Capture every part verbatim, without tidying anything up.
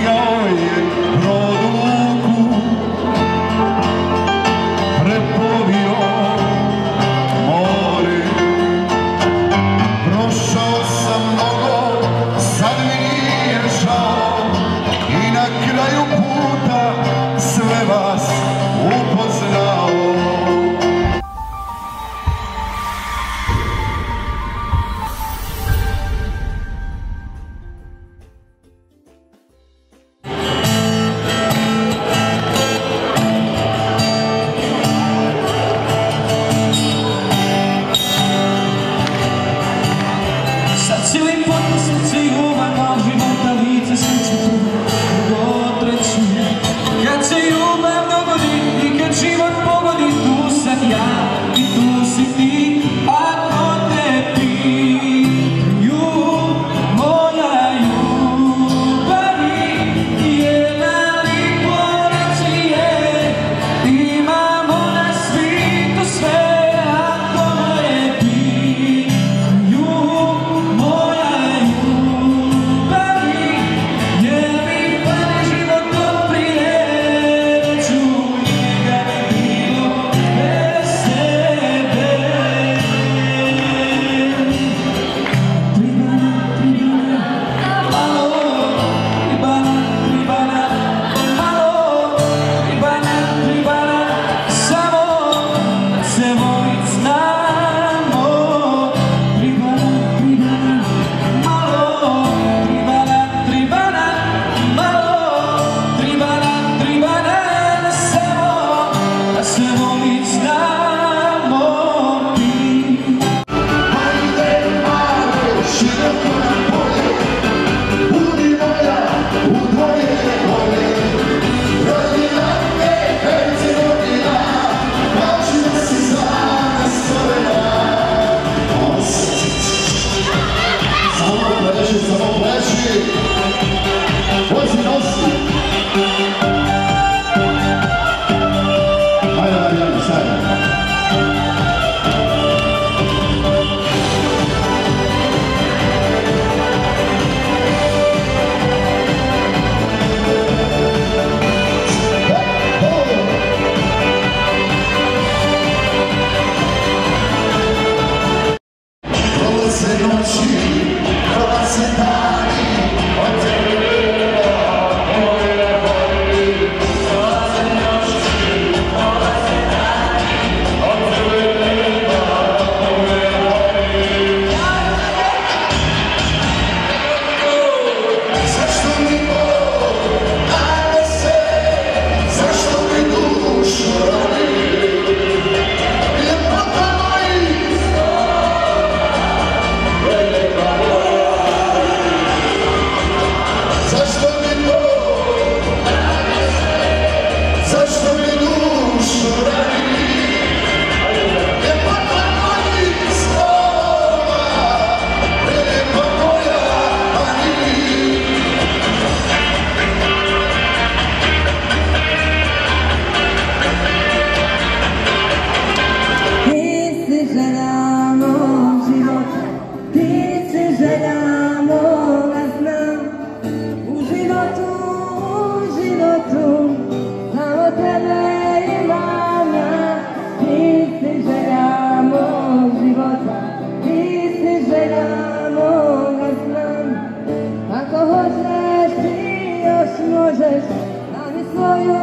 možeš, da mi svoju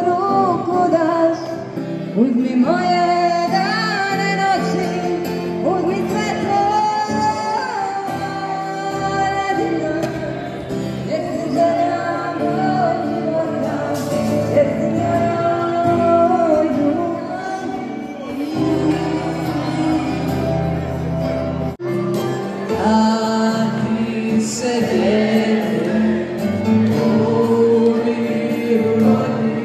ruku daš. Uzmi moje dane, noći, uzmi sve tvoje dina, jer si želja moj života, jer si moj duhan. A ti se djede, uvijek u rodini.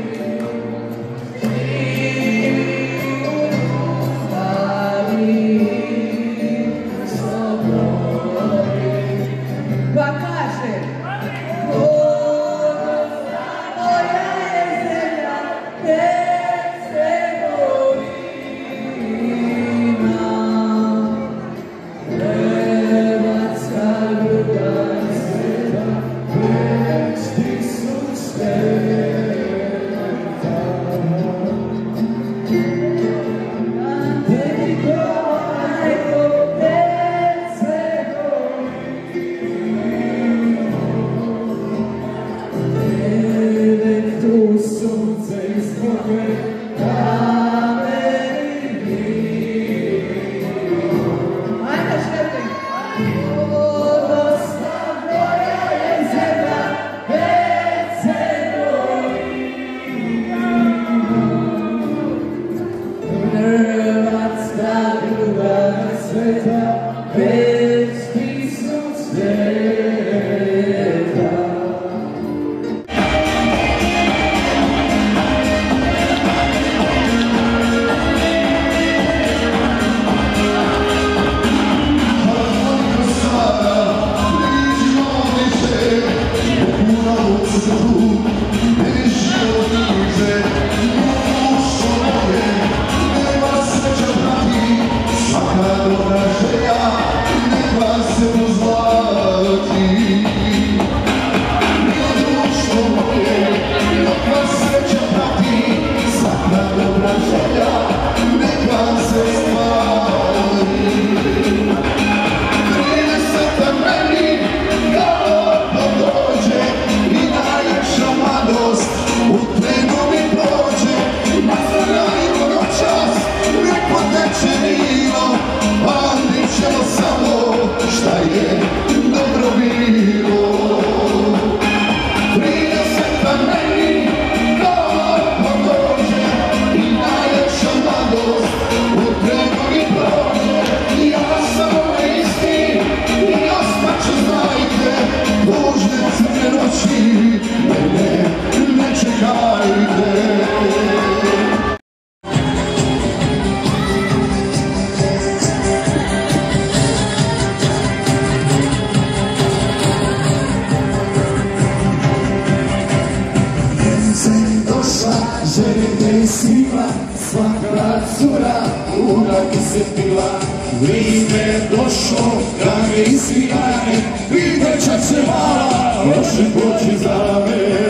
bila, svaka cura uvijek se pila. Vrijeme došlo da me izvijane, i dečak se mala loše poći za me.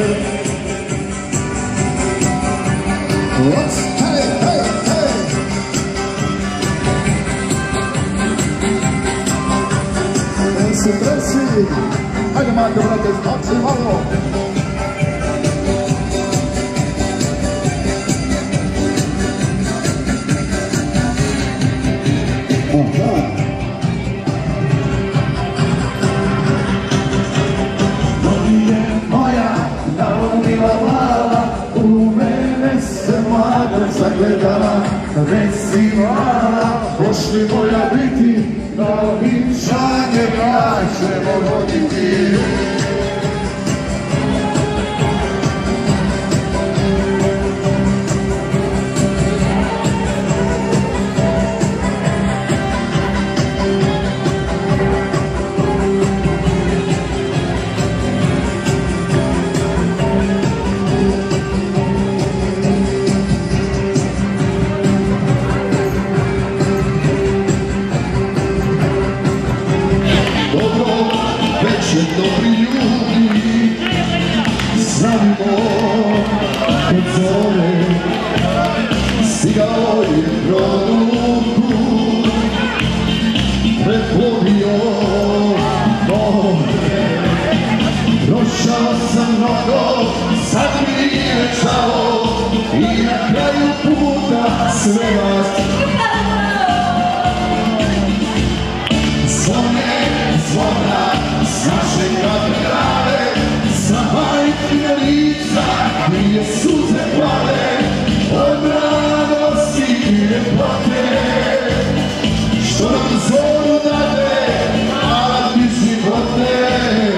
Hej, hej, hej! Tresi, tresi! Hajde, majke, brate, znači malo! Zagledala, reci mala, pošli moja biti, na vinčanje kaj ćemo voditi. Dobri ljudi, znamo kod zore, stigao je produku, preplovio more. Prošao sam mnogo, sad mi je čao, i na kraju puta sve vas. Zvone, zvona, s naše katedrale, sa majke lica, prije suze plave, od radosti i ljepote, što nam zoru dade, mala ti živote.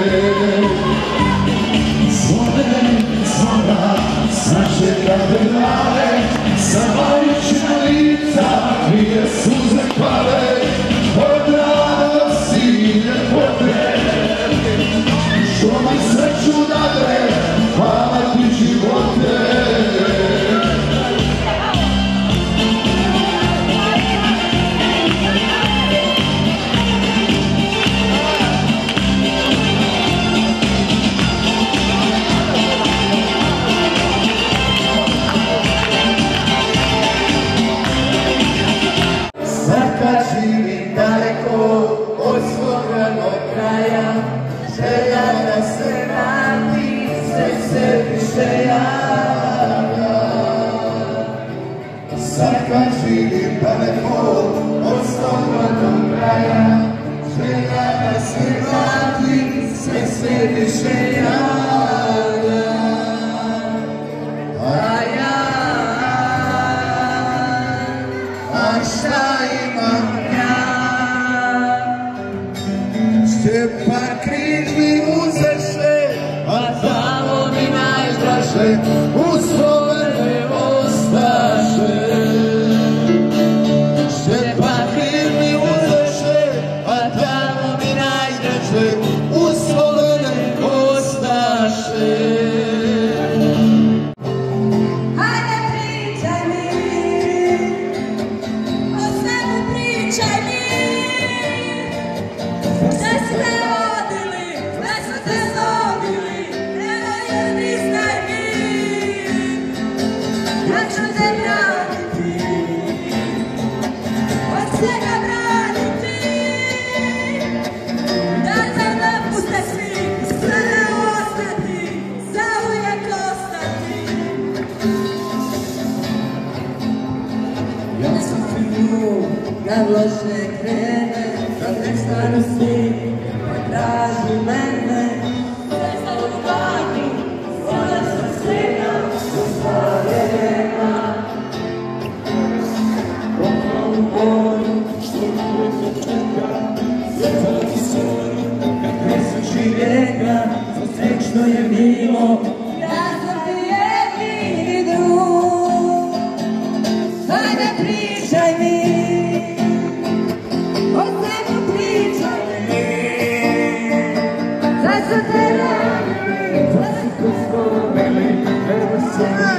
Zvone, zvona, s naše katedrale, sa majke lica, prije suze plave, od radosti i ljepote, što mi sreću dade, hvala ti živote. Svaka živim daleko od svoga kraja, želja da se vrati, sve se više javlja. Sad kad živim daleko od svoga kraja, želja da se vrati, sve se više javlja. A ja, a šta imam ja? Štepan križ mi uzeše, a tamo mi najdraže, uspomene ostaše. Štepan križ mi uzeše, a tamo mi najdraže, uspomene ostaše. Hajde pričaj mi, o svemu pričaj mi. Gde su te vodili, gde su te zobili, evo je priznaj mi. Ja ću te braniti, od svega braniti. Da te ne puste svi, sada ostati, zauvijek ostati. Ja sam filmu, kad loše krene, sad nek stanu svi, traži mene. Sve za ljubavi, sada sam svega, ustavljena. Kopnom boju, što uvijek čeka, srca ti svoju, kad presuči vijeka, za sve što je bilo. Ja sam ti jedini drug, hajde pričaj mi. O svemu pričaj mi, da su te radili, da su te spomeli, evo se